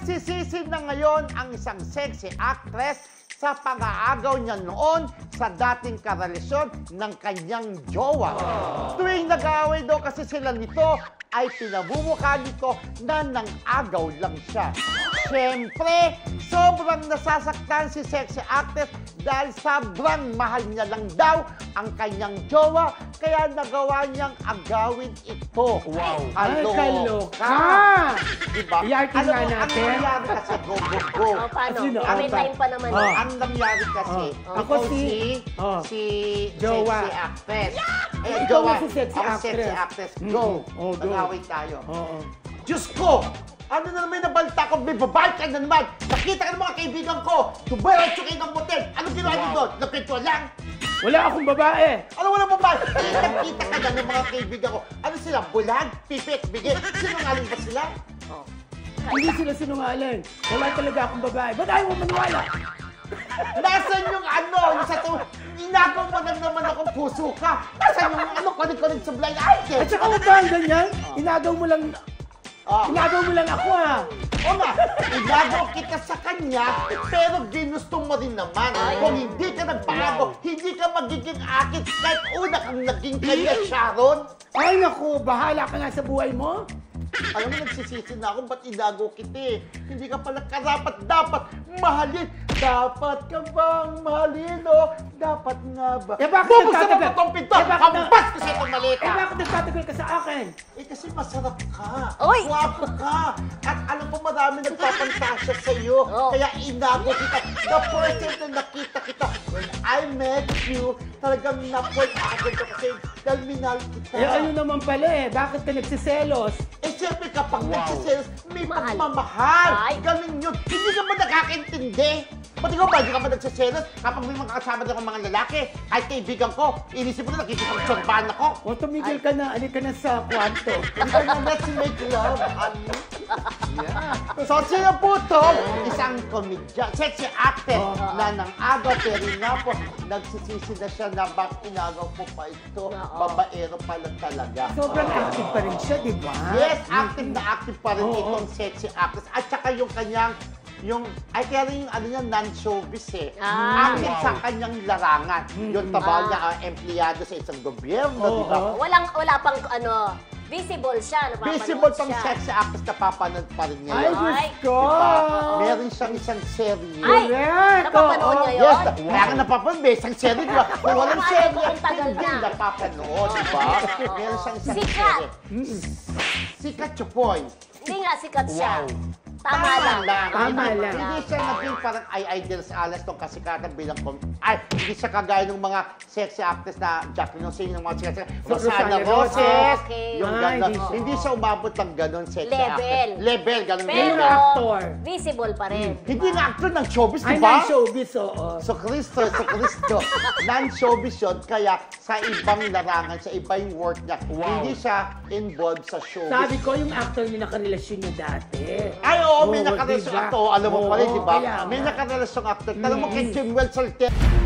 Nagsisisi na ngayon ang isang sexy actress sa pang-aagaw niya noon sa dating karelasyon ng kanyang jowa. Tuwing nag-aaway daw kasi sila nito, ay pinamumukha nito na nang-agaw lang siya. Siyempre, sobrang nasasaktan si sexy actress dahil sobrang mahal niya lang daw ang kanyang jowa, kaya nagawa niyang agawin ito. Wow! Kaloka! Diba? I-artin nga natin. Ang nangyari kasi, go. Paano? Sino? May time pa naman. Ang nangyari kasi, Ako si jowa. sexy actress. Ikaw na si sexy Ako actress. sexy actress. Go! Oh, go. Nag-away tayo. Oo. Diyos ko! Ano na naman yung nabalita ko? May babae ka na naman! Nakita ka ng mga kaibigan ko! Tubayad kayo ng motel! Anong ginawa niyo doon? Nagkwentuhan lang? Wala akong babae. Ano wala babae? Nakita ka na ng mga kaibigan ko. Ano sila? Bulag? Pipit? Bigit? Sinungaling ba sila? Hindi sila sinungaling. Wala talaga akong babae. Ba't ayaw mo maniwala? Nasaan yung ano? Yung sa to? Inagaw mo lang naman akong puso ka. Nasaan yung ano? Kunig-kunig sa blind item? At saka huwag kang ganyan. Inagaw mo lang ako ha. O nga, inagaw kita sa kanya, pero ginusto mo rin naman. Kung hindi ka nagpagaw, hindi ka magiging akin kahit una kang naging kanya, Sharon. Ay naku, bahala ka nga sa buhay mo. Alam mo, nagsisisi na ako, ba't inagaw kita eh? Hindi ka pala karapat-dapat mahalin. Dapat ka bang mahalin o dapat nga ba? Eh, bakit Bubuksan mo nagtatagal? ba itong pinto? Eh, bakit na- Hampas ko sa itong malita! Eh bakit nagtatagal ka sa akin? Eh kasi masarap ka. Oy! Gwapo ka. At alam mo, marami nagpapantasya sa'yo. Kaya inago kita. The first time na nakita kita, when I met you, talagang na-point agad ka kasi dahil minahal kita. Eh ano naman pala eh, bakit ka nagsiselos? Eh siyempre kapag nagsisales, may Mahal. pagmamahal. Ay. Ganun yun. Hindi ka ba nakakaintindi? Pati ko ba, hindi ka ba nagsiselos? Kapag may mga kasama din akong mga lalaki, kahit kaibigan ko, inisip mo na nakikipagtsorbahan ako. O tumigil ka na, ali ka na sa kwarto. Hindi ka na, let's make love. Ano? Yeah. So, sino po to? Isang komedya, sexy actress na nang-agaw, pero nga po, nagsisisi na siya na bakit inagaw po pa ito, babaero pala talaga. Sobrang active pa rin siya, di ba? Yes, active na active pa rin itong sexy actress. At saka yung kanyang, ay kaya rin yung ano niya, non-showbiz eh. Active sa kanyang larangan. Yung trabaho niya, empleyado sa isang gobyerno, di ba? Wala pang visible siya. Visible pang siya. sexy actress na papanood pa rin Ay, ngayon. Diyos ko! Diba? Meron siyang isang serye. Ay! Correct! Napapanood Oo. niya yun? Yes, kaya ka napapanood, may isang serye, di ba? Kung walang Ay, serye, ang tagal hindi na. napapanood, di ba? Meron siyang isang Sikat. serye. Sikat Chupoy. Hindi nga sikat siya. Tama lang. Tama lang. Hindi siya naging parang ideal sa alas tong kasikatan bilang hindi siya kagaya ng mga sexy actress na Jacqueline Orsini, ng mga sikat. Rosana Roses. Okay. Yung Ay, gano'n. hindi Hindi siya umabot ng gano'n sexy Level. actress. Level, gano'n Pero, level. actor. visible pa rin. Hindi na actor ng showbiz, Ay, di ba? showbiz, oo. So Cristo. Non-showbiz yun, kaya sa ibang larangan, sa iba yung work niya, hindi siya involved sa showbiz. Sabi ko, yung actor niya nakarelasyon niya dati. Ay, oo, may Oo, nakarelasyon diba? actor. Alam mo pala, Oo, di ba? kaya May nga. nakarelasyon actor. Tanong mo kay Jimwell Solter.